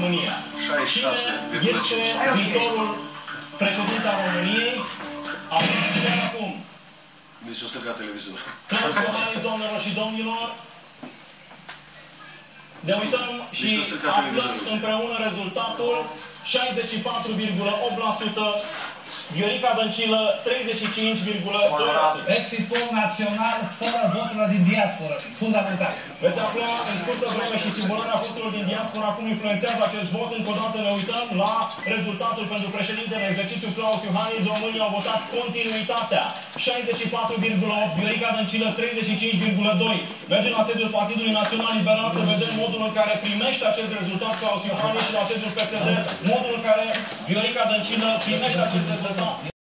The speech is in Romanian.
România. 66,5. Este viitorul președinte al României. Ascultați acum. Mi s-a stricat televizorul. Transformați, doamnelor și domnilor. Ne uităm și aflăm împreună rezultatul. 64,8%, Viorica Dăncilă 35,2%. Exit poll național fără voturile din diaspora. Fundamental. Veți afla în scurtă vreme și simbolarea voturilor din diaspora cum influențează acest vot. Încă o dată ne uităm la rezultatul pentru președintele exercițiu Claus Iohannis. Românii au votat continuitatea. 64,8%, Viorica Dăncilă 35,2%. Mergem la sediul Partidului Național Liberal să vedem modul în care primește acest rezultat Claus Iohannis și la sediul PSD modul în care Viorica Dăncilă primește acest rezultat.